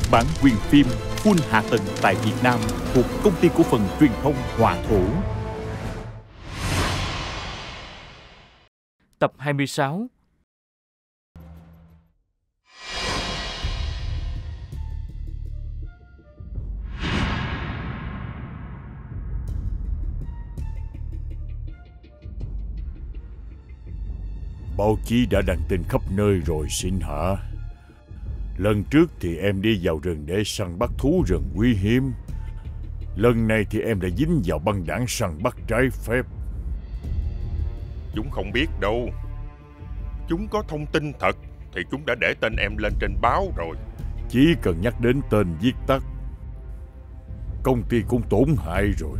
Bản quyền phim full hạ tầng tại Việt Nam thuộc Công ty cổ phần truyền thông Hòa Thổ. Tập 26. Báo chí đã đăng tin khắp nơi rồi xin hả? Lần trước thì em đi vào rừng để săn bắt thú rừng quý hiếm. Lần này thì em đã dính vào băng đảng săn bắt trái phép. Chúng không biết đâu. Chúng có thông tin thật thì chúng đã để tên em lên trên báo rồi. Chỉ cần nhắc đến tên viết tắt, công ty cũng tổn hại rồi.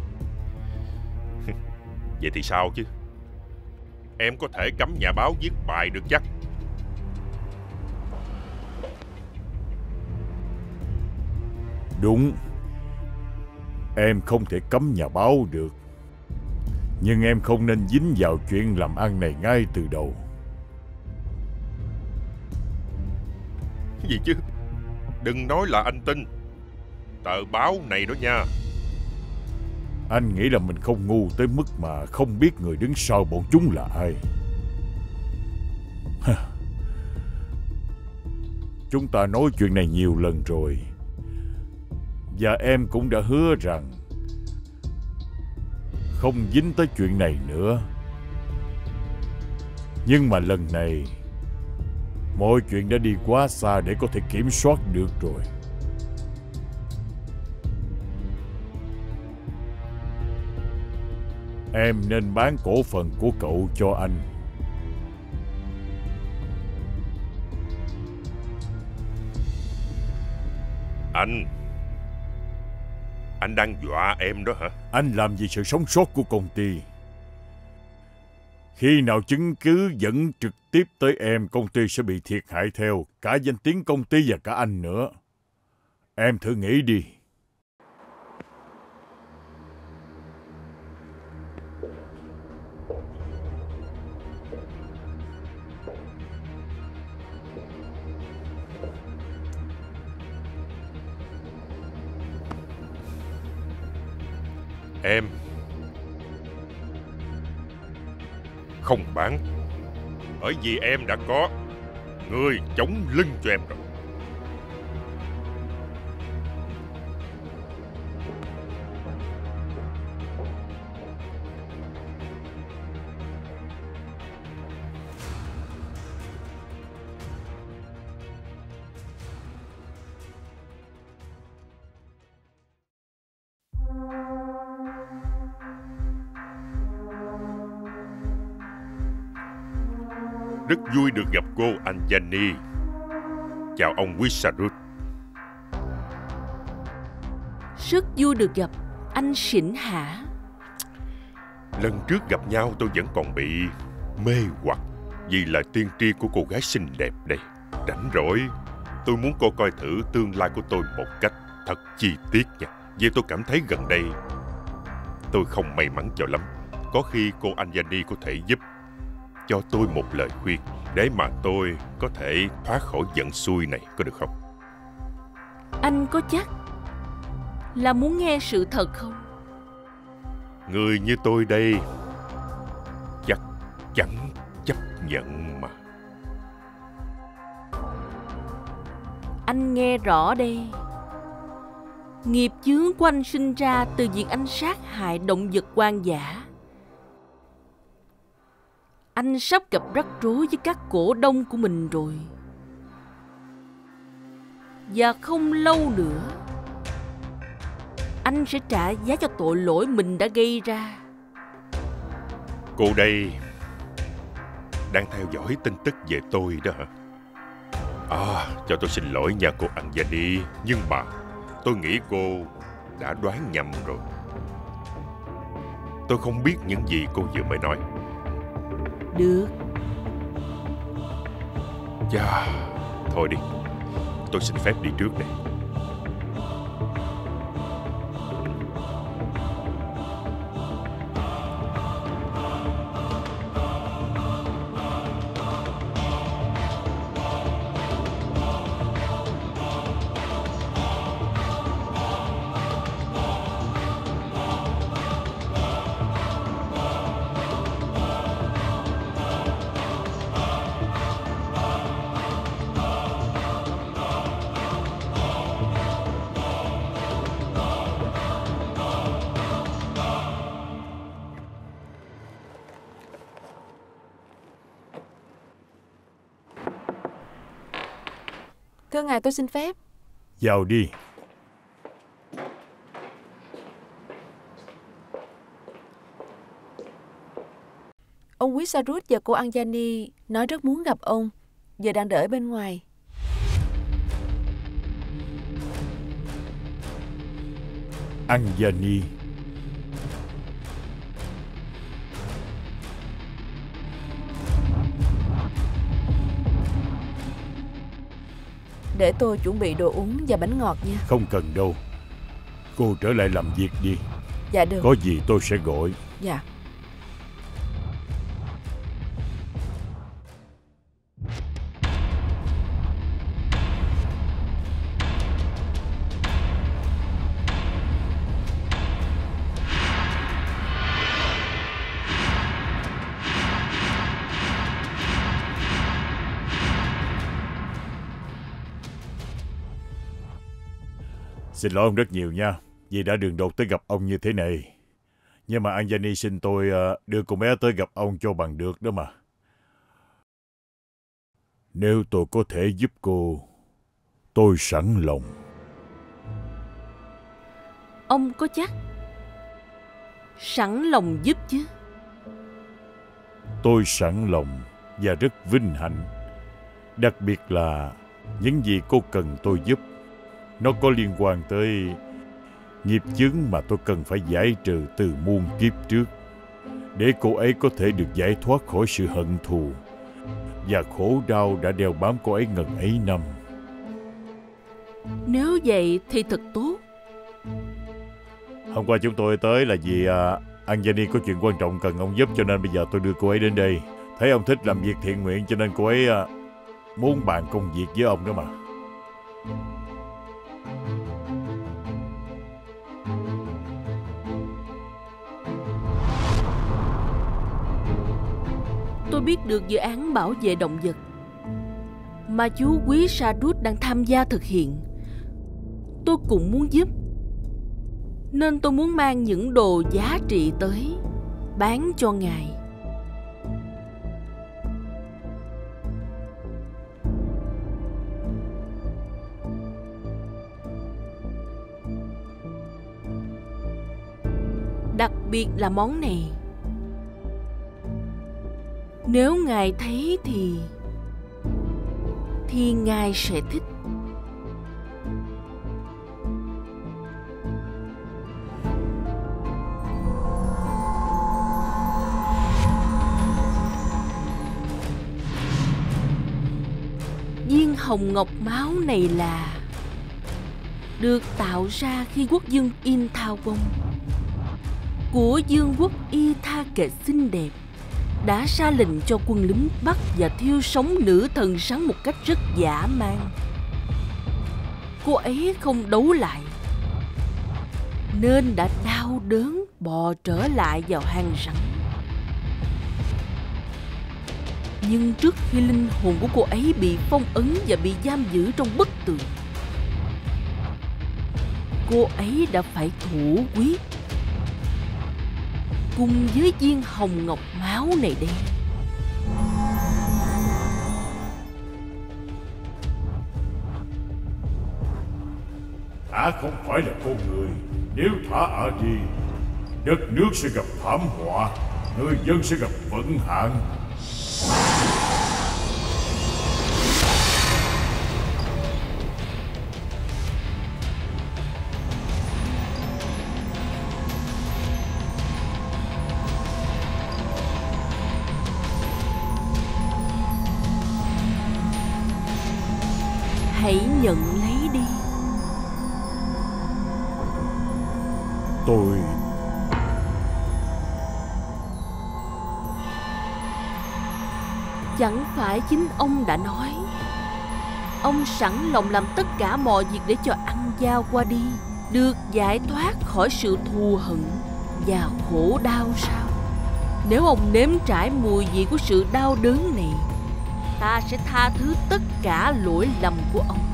Vậy thì sao chứ? Em có thể cấm nhà báo viết bài được chắc? Đúng, em không thể cấm nhà báo được, nhưng em không nên dính vào chuyện làm ăn này ngay từ đầu. Gì chứ? Đừng nói là anh tin tờ báo này đó nha. Anh nghĩ là mình không ngu tới mức mà không biết người đứng sau bọn chúng là ai. Chúng ta nói chuyện này nhiều lần rồi, và em cũng đã hứa rằng không dính tới chuyện này nữa. Nhưng mà lần này mọi chuyện đã đi quá xa để có thể kiểm soát được rồi. Em nên bán cổ phần của cậu cho anh. Anh đang dọa em đó hả? Anh làm gì sự sống sót của công ty? Khi nào chứng cứ dẫn trực tiếp tới em, công ty sẽ bị thiệt hại theo, cả danh tiếng công ty và cả anh nữa. Em thử nghĩ đi. Em không bán, bởi vì em đã có người chống lưng cho em rồi. Rất vui được gặp cô Anjani. Chào ông Wisarut. Rất vui được gặp anh Sỉn Hả. Lần trước gặp nhau tôi vẫn còn bị mê hoặc vì lời tiên tri của cô gái xinh đẹp đây. Rảnh rỗi tôi muốn cô coi thử tương lai của tôi một cách thật chi tiết nha. Vì tôi cảm thấy gần đây tôi không may mắn cho lắm. Có khi cô Anjani có thể giúp cho tôi một lời khuyên để mà tôi có thể thoát khỏi vận xui này, có được không? Anh có chắc là muốn nghe sự thật không? Người như tôi đây chắc chắn chấp nhận mà. Anh nghe rõ đây. Nghiệp chướng của anh sinh ra từ việc anh sát hại động vật hoang dã. Anh sắp gặp rắc rối với các cổ đông của mình rồi. Và không lâu nữa anh sẽ trả giá cho tội lỗi mình đã gây ra. Cô đây đang theo dõi tin tức về tôi đó hả? Cho tôi xin lỗi nha cô Anjani, nhưng mà tôi nghĩ cô đã đoán nhầm rồi. Tôi không biết những gì cô vừa mới nói. Được. Chà, thôi đi, tôi xin phép đi trước đây. Thưa ngài, tôi xin phép. Vào đi. Ông Wisarut và cô Anjani nói rất muốn gặp ông, giờ đang đợi bên ngoài. Anjani. Để tôi chuẩn bị đồ uống và bánh ngọt nha. Không cần đâu. Cô trở lại làm việc đi. Dạ được. Có gì tôi sẽ gọi. Dạ. Xin lỗi ông rất nhiều nha, vì đã đường đột tới gặp ông như thế này. Nhưng mà Anjani xin tôi đưa cô bé tới gặp ông cho bằng được đó mà. Nếu tôi có thể giúp cô, tôi sẵn lòng. Ông có chắc sẵn lòng giúp chứ? Tôi sẵn lòng và rất vinh hạnh. Đặc biệt là những gì cô cần tôi giúp, nó có liên quan tới nghiệp chướng mà tôi cần phải giải trừ từ muôn kiếp trước, để cô ấy có thể được giải thoát khỏi sự hận thù và khổ đau đã đeo bám cô ấy ngần ấy năm. Nếu vậy thì thật tốt. Hôm qua chúng tôi tới là vì Anjani có chuyện quan trọng cần ông giúp, cho nên bây giờ tôi đưa cô ấy đến đây. Thấy ông thích làm việc thiện nguyện cho nên cô ấy muốn bàn công việc với ông đó mà. Tôi biết được dự án bảo vệ động vật mà chú Wisarut đang tham gia thực hiện. Tôi cũng muốn giúp, nên tôi muốn mang những đồ giá trị tới bán cho ngài. Đặc biệt là món này. Nếu ngài thấy thì ngài sẽ thích. Viên hồng ngọc máu này là được tạo ra khi quốc vương Inthawon của vương quốc Ithake xinh đẹp đã ra lệnh cho quân lính bắt và thiêu sống nữ thần sáng một cách rất dã man. Cô ấy không đấu lại nên đã đau đớn bò trở lại vào hang rắn. Nhưng trước khi linh hồn của cô ấy bị phong ấn và bị giam giữ trong bức tường, cô ấy đã phải thủ quyết cùng với viên hồng ngọc máu này đây. Ả không phải là con người. Nếu thả Ả đi, đất nước sẽ gặp thảm họa, người dân sẽ gặp vận hạn. Hãy nhận lấy đi. Tôi... Chẳng phải chính ông đã nói ông sẵn lòng làm tất cả mọi việc để cho ăn giao qua đi được giải thoát khỏi sự thù hận và khổ đau sao? Nếu ông nếm trải mùi vị của sự đau đớn này, ta sẽ tha thứ tất cả lỗi lầm của ông.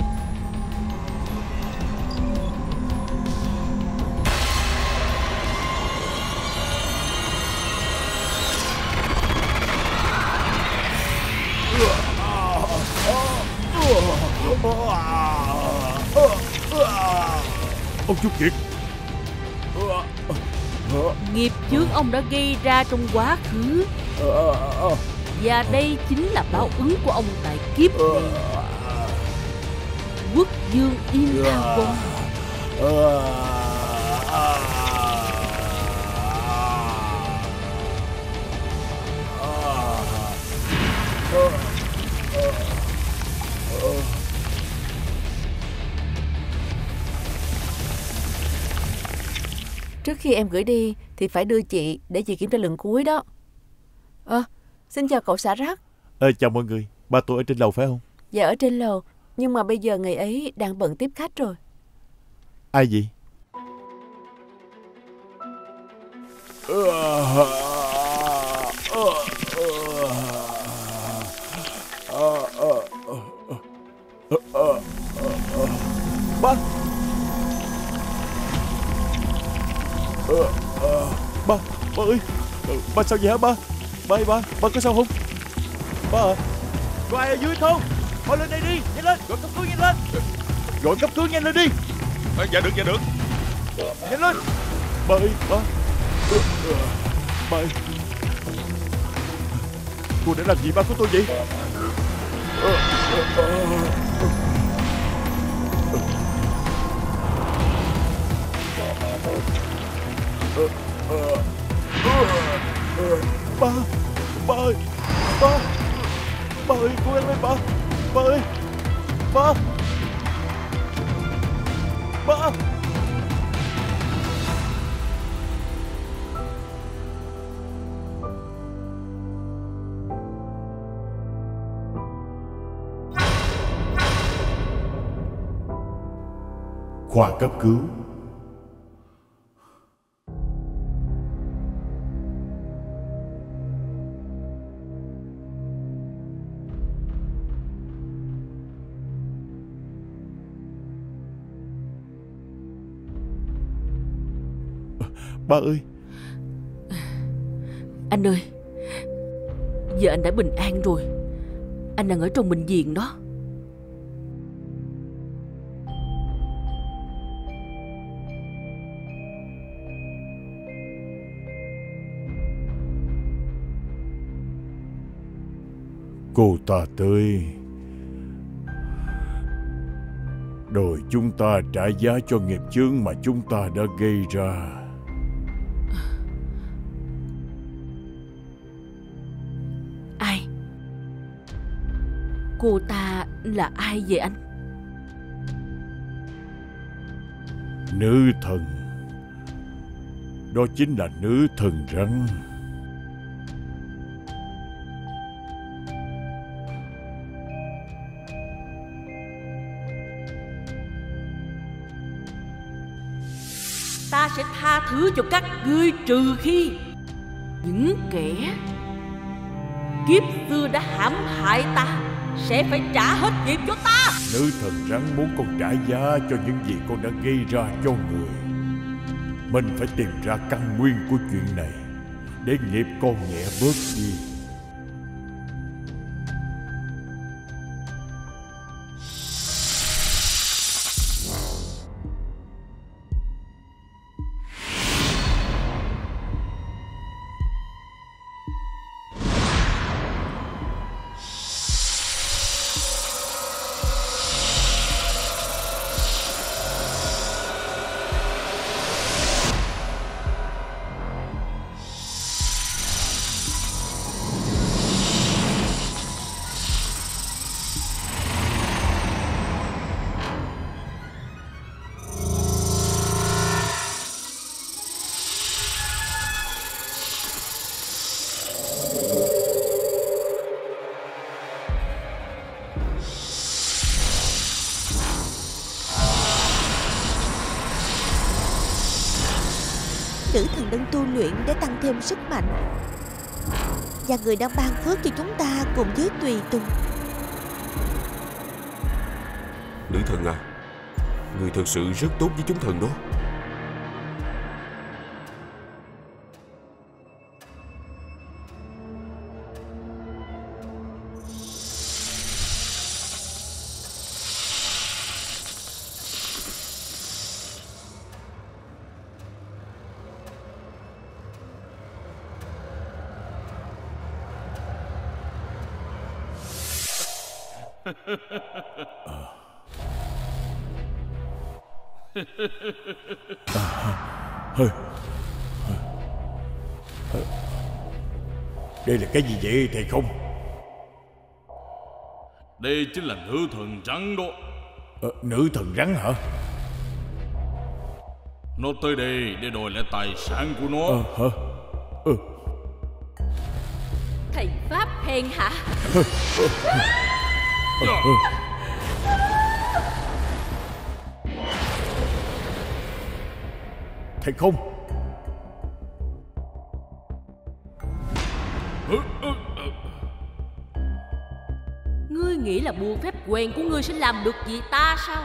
Ông Chu Kiệt. Nghiệp chướng ông đã gây ra trong quá khứ, và đây chính là báo ứng của ông tại kiếp này. Quốc vương Yên Thao Vong. Trước khi em gửi đi thì phải đưa chị để chị kiểm tra lần cuối đó. Xin chào cậu xã Rắc. Chào mọi người. Ba tôi ở trên lầu phải không? Dạ ở trên lầu, nhưng mà bây giờ ngày ấy đang bận tiếp khách rồi. Ai vậy? Ba. Ba ơi. Ba sao vậy hả ba? Ba ơi ba có sao không? Ba à, có ai ở dưới không? Thôi lên đây đi, nhanh lên, gọi cấp cứu nhanh lên. Gọi cấp cứu nhanh lên đi. Dạ được. Nhanh lên. Ba ơi, ba. Ba ơi. Cô đã làm gì ba của tôi vậy? Ba ơi, ba ơi, cố gắng lên ba ơi, ba. Khoa cấp cứu. Ba ơi. Anh ơi, giờ anh đã bình an rồi. Anh đang ở trong bệnh viện đó. Cô ta tới, rồi chúng ta trả giá cho nghiệp chướng mà chúng ta đã gây ra. Ai? Cô ta là ai vậy anh? Nữ thần. Đó chính là nữ thần rắn. Ta sẽ tha thứ cho các ngươi, trừ khi những kẻ kiếp xưa đã hãm hại ta sẽ phải trả hết nghiệp cho ta. Nữ thần rắn muốn con trả giá cho những gì con đã gây ra cho người. Mình phải tìm ra căn nguyên của chuyện này để nghiệp con nhẹ bớt đi. Nữ thần đang tu luyện để tăng thêm sức mạnh, và người đang ban phước cho chúng ta cùng với tùy tùng. Nữ thần à, người thật sự rất tốt với chúng thần đó. Đây là cái gì vậy thầy không? Đây chính là nữ thần rắn đó. Nữ thần rắn hả? Nó tới đây để đòi lại tài sản của nó. Hả? Thầy Pháp hèn hạ. Thầy không. Ngươi nghĩ là bùa phép quèn của ngươi sẽ làm được gì ta sao?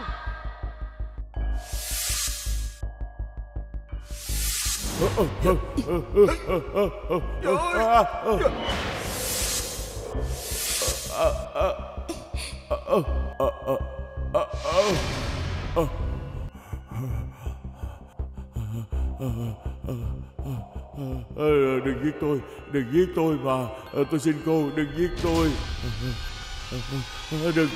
Đừng giết tôi, đừng giết tôi mà. Tôi xin cô, đừng giết tôi. Đừng.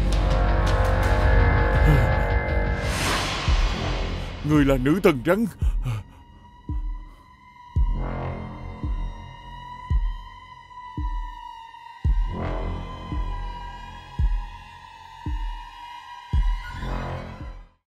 Người là nữ thần rắn.